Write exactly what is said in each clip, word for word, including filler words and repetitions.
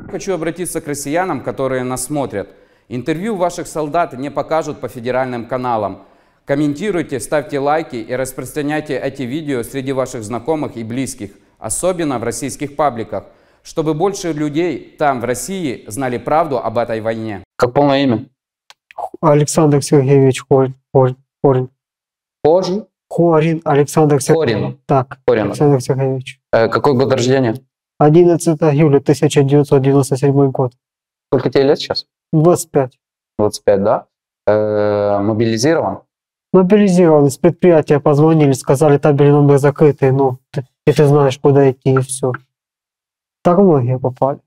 Хочу обратиться к россиянам, которые нас смотрят. Интервью ваших солдат не покажут по федеральным каналам. Комментируйте, ставьте лайки и распространяйте эти видео среди ваших знакомых и близких, особенно в российских пабликах, чтобы больше людей там, в России, знали правду об этой войне. Как полное имя? Александр Сергеевич Хорин. Хорин. Хорин? Хорин Александр Сергеевич. Хорин. Так, Хорин. Александр Сергеевич. Э, какой год рождения? одиннадцатого июля тысяча девятьсот девяносто седьмой год. Сколько тебе лет сейчас? двадцать пять. двадцать пять, да? Э, мобилизирован? Мобилизирован. Из предприятия позвонили, сказали, табельный номер закрытый, ну, ты, и ты знаешь, куда идти, и все. Так многие попали.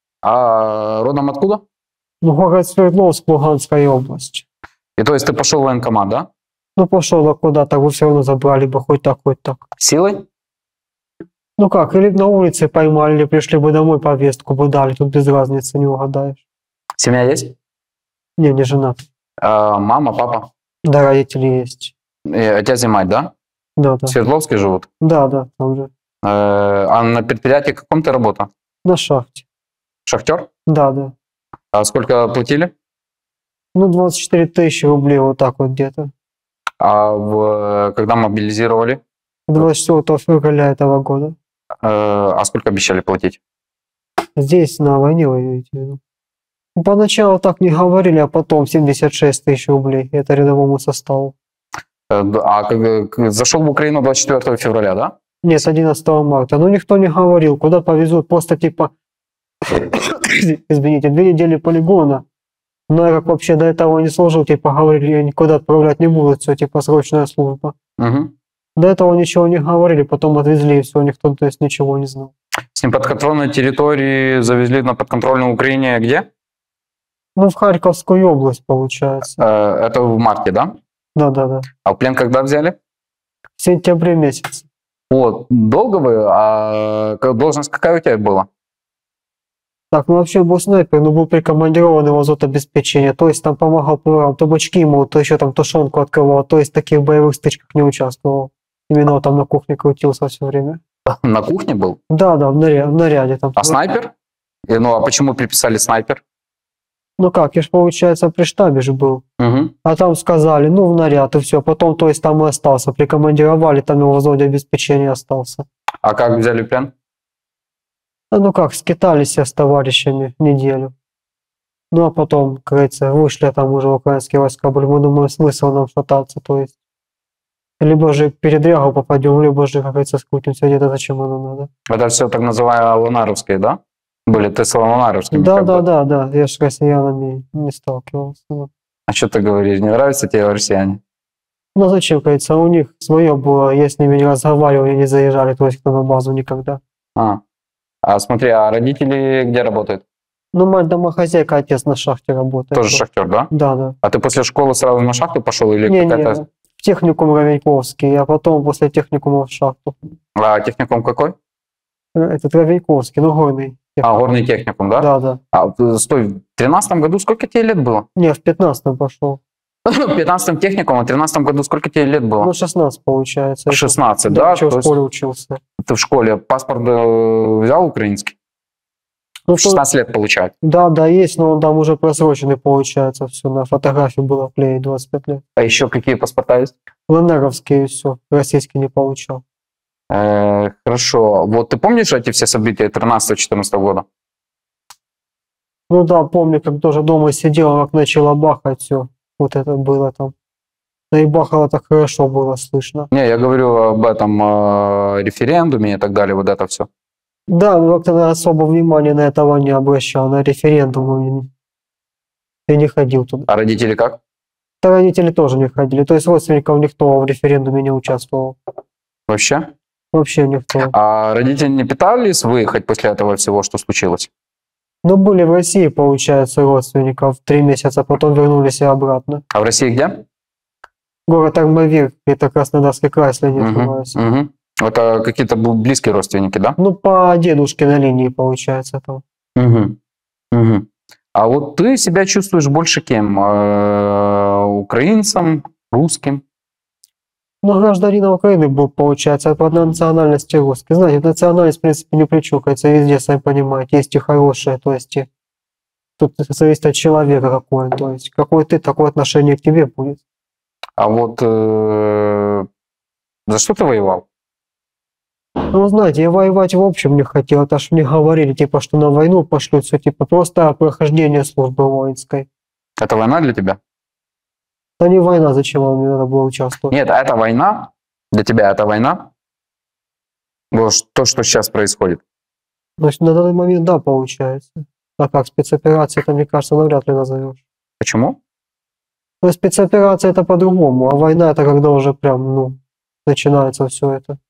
А родом откуда? Ну, город Свердловск, Луганская область. И то есть ты пошел в военкомат, да? Ну, пошел а куда-то, вы все равно забрали бы, хоть так, хоть так. Силой? Ну как, или на улице поймали, или пришли бы домой, повестку бы дали, тут без разницы, не угадаешь. Семья есть? Не, не женат. А, мама, папа? Да, родители есть. И отец и мать, да? Да, да. В Свердловске живут? Да, да, там же. Э, а на предприятии каком ты работал? На шахте. Шахтер? Да, да. А сколько платили? Ну, двадцать четыре тысячи рублей, вот так вот где-то. А в, когда мобилизировали? двадцать четвёртого февраля этого года. Э, а сколько обещали платить? Здесь, на войне, вы имеете в виду? Ну, поначалу так не говорили, а потом семьдесят шесть тысяч рублей. Это рядовому составу. Э, а как, зашел в Украину двадцать четвёртого февраля, да? Нет, одиннадцатого марта. Ну, никто не говорил, куда повезут. Просто типа, извините, две недели полигона. Но я как вообще до этого не служил, типа говорили, я никуда отправлять не буду, все, типа срочная служба. Угу. До этого ничего не говорили, потом отвезли, и все, никто, то есть, ничего не знал. С неподконтрольной территории завезли на подконтрольную Украине где? Ну, в Харьковскую область, получается. Э, это в марте, да? Да, да, да. А в плен когда взяли? В сентябре месяце. Вот, долго вы? А должность какая у тебя была? Так, ну вообще был снайпер, но был прикомандирован его зотобеспечения, то есть там помогал поварам, то бочки ему, то еще там тушенку открывал, то есть в таких боевых стычках не участвовал. Именно вот там на кухне крутился все время. На кухне был? Да, да, в наряде, в наряде там. А снайпер? И, ну, а почему приписали снайпер? Ну как, я ж, получается, при штабе же был. Угу. А там сказали, ну, в наряд, и все. Потом, то есть, там и остался. Прикомандировали, там его в зоне обеспечения остался. А как взяли в плен? А ну как, скитались я с товарищами неделю. Ну, а потом, как говорится, вышли там уже украинские войска были. Мы думаем, смысл нам шататься, то есть. Либо же передрягу попадем, либо же, как говорится, скрутимся где-то, зачем оно надо. Это все так называемые лунаровские, да? Были ты с лунаровскими? Да, да, да, да. Я же с россиянами не сталкивался. А что ты говоришь, не нравятся тебе россияне? Ну зачем, говорится, у них свое было, я с ними не разговаривал, они не заезжали, то есть, на базу никогда. А. А смотри, а родители где работают? Ну, мать домохозяйка, отец на шахте работает. Тоже шахтер, да? Да, да. А ты после школы сразу на шахту пошел или Не, какая-то... не, в техникум Ровеньковский, а потом после техникума в шахту. А техникум какой? Этот Ровеньковский, ну, горный. А, горный техникум, да? Да, да. А, стой, в тринадцатом году сколько тебе лет было? Не, в пятнадцатом пошел. В пятнадцатом техникум, а в тринадцатом году сколько тебе лет было? Ну, шестнадцать получается. шестнадцать, да? Еще в То школе есть учился. ты в школе паспорт э, взял украинский? Ну, В шестнадцать лет получает. Да, да, есть, но он там уже просроченный получается. Все, на фотографии было клеить двадцать пять лет. А еще какие паспорта есть? ЛНРовские и все. Российский не получал. Э, хорошо. Вот ты помнишь эти все события тринадцатого-четырнадцатого года? Ну да, помню, как тоже дома сидел, как начало бахать все. Вот это было там. Да и бахало так хорошо было слышно. Не, я говорю об этом э, референдуме и так далее, вот это все. Да, но как-то особо внимания на этого не обращал, на референдум я не ходил туда. А родители как? Да, родители тоже не ходили, то есть родственников никто в референдуме не участвовал. Вообще? Вообще никто. А родители не пытались выехать после этого всего, что случилось? Ну, были в России, получается, родственников три месяца, потом вернулись и обратно. А в России где? Город Армавир, это Краснодарский край, если не Угу, ошибаюсь. угу. Это какие-то близкие родственники, да? Ну, по дедушке на линии, получается, там. Угу. Угу. А вот ты себя чувствуешь больше кем? Э, украинцем, русским? Ну, гражданин Украины был, получается, по национальности русский. Знаете, национальность, в принципе, не причукается везде, сами понимаете. Есть и хорошие, то есть и тут зависит от человека какой, то есть какой ты, такое отношение к тебе будет. А вот э, за что ты воевал? Ну, знаете, я воевать в общем не хотел, это ж мне говорили, типа, что на войну пошлют, все, типа, просто прохождение службы воинской. Это война для тебя? Это не война, зачем вам мне надо было участвовать? Нет, это война. Для тебя это война? Вот то, что сейчас происходит. Значит, на данный момент, да, получается. А как спецоперация, это, мне кажется, навряд ли назовешь. Почему? Но спецоперация это по-другому, а война это когда уже прям, ну, начинается все это.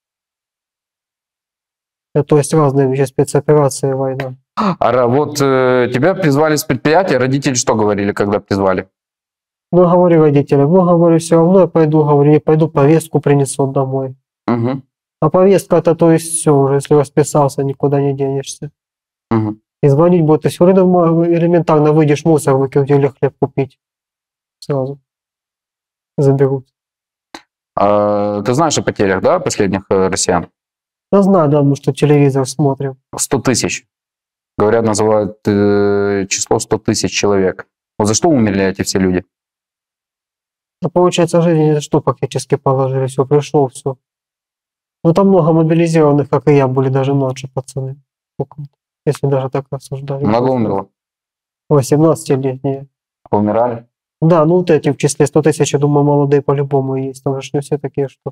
Это, то есть разные вещи, спецоперация и война. А ра- вот э, тебя призвали с предприятия, родители что говорили, когда призвали? Ну, говорю родителям, ну, говорю, все равно я пойду, говорю, не пойду, повестку принесут домой. Угу, А повестка это, то есть все уже, если расписался, никуда не денешься. угу. И звонить будет, то есть вроде мо- элементарно выйдешь, мусор выкинуть или хлеб купить. Сразу заберут. А, ты знаешь о потерях, да, последних э, россиян? Я знаю, да, мы что телевизор смотрим. Сто тысяч. Говорят, называют э, число сто тысяч человек. Вот за что умерли эти все люди? Ну, получается, жизнь ни за что фактически положили, все пришло, все. Ну, там много мобилизированных, как и я, были даже младше пацаны. Сколько? Если даже так рассуждали. Много умерло? восемнадцатилетние. Умирали? Да, ну вот эти в числе сто тысяч, я думаю, молодые по-любому есть. Там же не все такие, что...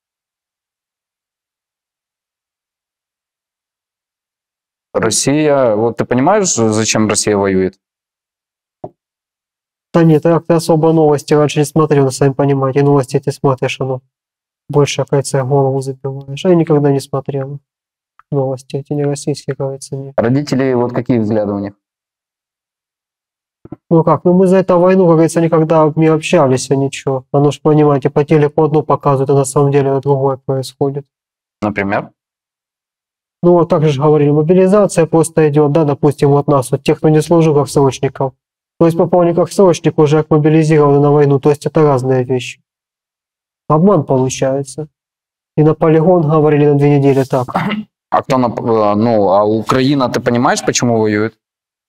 Россия, вот ты понимаешь, зачем Россия воюет? Да нет, я особо новости раньше не смотрел, сами понимаете. Новости ты смотришь, оно больше, кажется, голову забиваешь. А я никогда не смотрел новости. Эти не российские, кажется, не. Родители, вот какие взгляды у них? Ну как, ну мы за эту войну, как говорится, никогда не общались, а ничего. Оно ж, понимаете, по телеку одно показывают, а на самом деле другое происходит. Например? Ну вот так же говорили, мобилизация просто идет, да, допустим, вот нас, вот тех, кто не служил как срочников. То есть попал не как срочник, уже как мобилизированы на войну, то есть это разные вещи. Обман получается. И на полигон говорили на две недели так. А кто, на, э, ну, а Украина, ты понимаешь, почему воюет?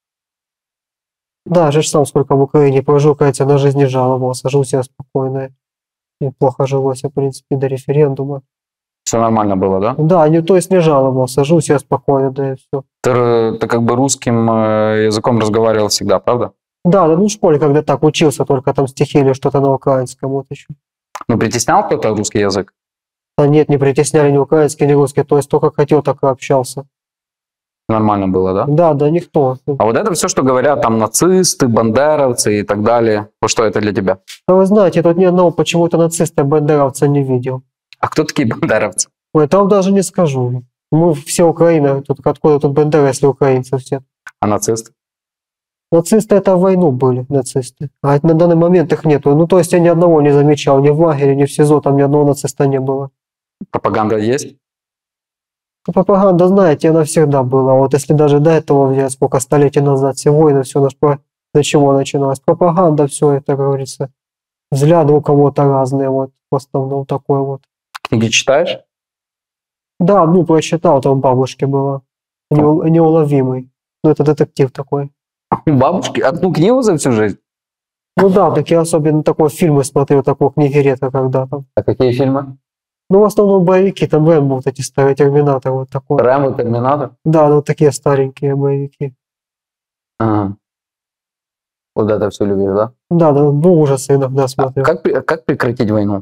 Да, же ж сам сколько в Украине прожил, кажется, на жизнь не жаловался, жил себе спокойно. Неплохо жилось, в принципе, до референдума. Все нормально было, да? Да, не, то есть не жаловался, жил себе спокойно, да и все. Ты, э, ты как бы русским э, языком разговаривал всегда, правда? Да, да, ну в школе когда так учился, только там стихи или что-то на украинском, вот еще. Ну, притеснял кто-то русский язык? А нет, не притесняли ни украинский, ни русский, то есть только хотел, так и общался. Нормально было, да? Да, да, никто. А вот это все, что говорят там нацисты, бандеровцы и так далее, вот что это для тебя? А вы знаете, тут ни одного почему-то нациста бандеровца не видел. А кто такие бандеровцы? Ой, там даже не скажу. Мы все Украина, тут откуда тут бандеры, если украинцы все. А нацисты? Нацисты это в войну были, нацисты. А на данный момент их нету. Ну, то есть я ни одного не замечал, ни в лагере, ни в СИЗО, там ни одного нациста не было. Пропаганда есть? Ну, пропаганда, знаете, она всегда была. Вот если даже до этого взять, сколько столетий назад, все войны, все наш про... До чего начиналось? Пропаганда, все это, как говорится. Взгляды у кого-то разные, вот, в основном такой вот. Книги читаешь? Да, ну, прочитал, там у бабушки было. Неул- Неуловимый. Ну, это детектив такой. У бабушки? Одну книгу за всю жизнь? Ну да, так я особенно такой фильмы смотрел, такой книги редко когда-то. А какие фильмы? Ну, в основном боевики, там Рэмбо, вот эти старые Терминаторы, вот такой. Рэмбо, Терминатор? Да, ну, вот такие старенькие боевики. Ага. Вот это все любишь, да? Да, да, ну, ужасы иногда А смотрю. как, при- как прекратить войну?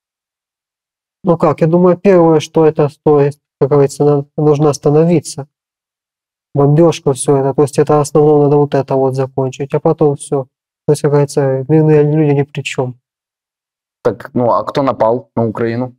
Ну как, я думаю, первое, что это стоит, как говорится, на- нужно остановиться. Бомбежка, все это, то есть это основное, надо вот это вот закончить, а потом все. То есть, как говорится, мирные люди ни при чем. Так, ну, а кто напал на Украину?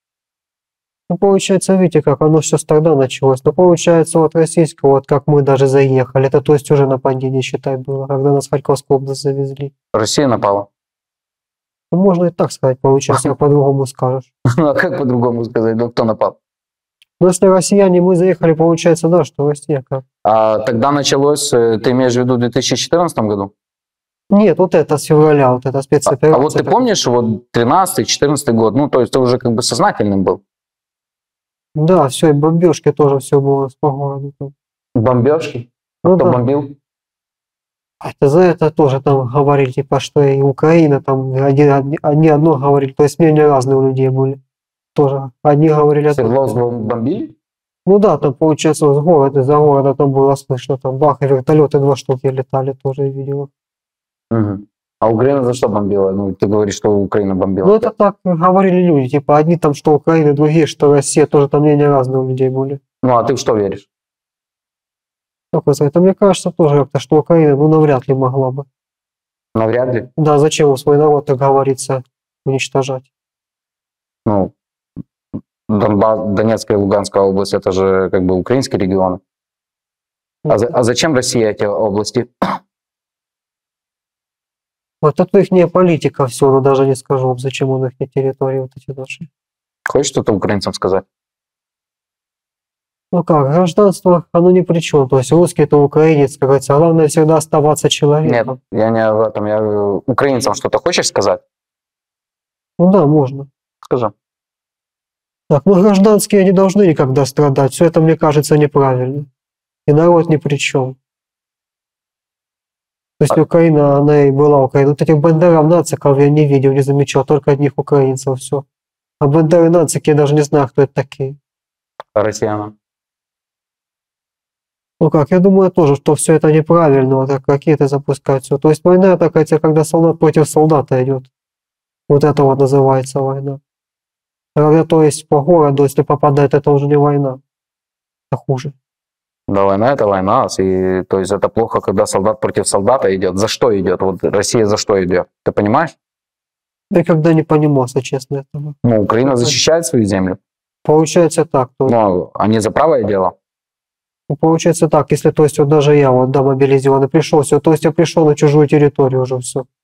Ну, получается, видите, как оно все тогда началось. Ну, получается, вот российского, вот как мы даже заехали, это то есть уже нападение, считай, было, когда нас в Харьковскую область завезли. Россия напала. Ну, можно и так сказать, получается, как по-другому скажешь. Ну, а как по-другому сказать? Ну, кто напал? Но если россияне, мы заехали, получается, да, что Россия как. А тогда началось, э, ты имеешь в виду в две тысячи четырнадцатом году? Нет, вот это с февраля, вот это А, спецоперация. а вот ты помнишь, вот тринадцатый-четырнадцатый год, ну, то есть ты уже как бы сознательным был. Да, все, и бомбежки тоже все было по городу. там. Бомбежки? Ну Кто да. бомбил? А это за это тоже там говорили, типа, что и Украина, там один, одни, одни одно говорили, то есть мнения разные у людей были. Тоже. Одни говорили... это- Свердловск бомбили? Ну да, там, получается, с города, из-за города там было слышно, там бах, и вертолеты два штуки летали, тоже видел. Мгм. А Украина за что бомбила? Ну, ты говоришь, что Украина бомбила. Ну это так говорили люди, типа, одни там, что Украина, другие, что Россия, тоже там мнения разные у людей были. Ну, а ты в что веришь? Как сказать, мне кажется тоже как-то, что Украина, ну, навряд ли могла бы. Навряд ли. Да, зачем свой народ, как говорится, уничтожать? Ну, Донбасс, Донецкая и Луганская область, это же как бы украинские регионы. А, за- а зачем России эти области? Вот это их политика все, но даже не скажу вам, зачем он их территории вот эти наши. Хочешь что-то украинцам сказать? Ну как, гражданство, оно ни при чем. То есть русский это украинец, как говорится, главное всегда оставаться Нет, человеком. я не об этом. Я говорю, украинцам что-то хочешь сказать? Ну да, можно. Скажи. Так, ну гражданские не должны никогда страдать. Все это, мне кажется, неправильно. И народ ни при чем. То есть А- Украина, она и была Украина. Вот этих бандеров, нациков я не видел, не замечал, только одних украинцев, все. А бандеры, нацики, я даже не знаю, кто это такие. Россиянам. Ну как, я думаю тоже, что все это неправильно, вот так ракеты запускать, все. То есть война такая, когда солдат против солдата идет. Вот это вот называется война. А когда, то есть, по городу, если попадает, это уже не война. Это хуже. Да, война это война. И, то есть это плохо, когда солдат против солдата идет. За что идет? Вот Россия за что идет? Ты понимаешь? Я никогда не понимал, если честно, этого. Ну, Украина защищает свою землю. Получается так. То, Но они за правое дело. ну, получается так, если, то есть, вот даже я, вот, да, мобилизованный, пришел, все, то есть я пришел на чужую территорию уже, все.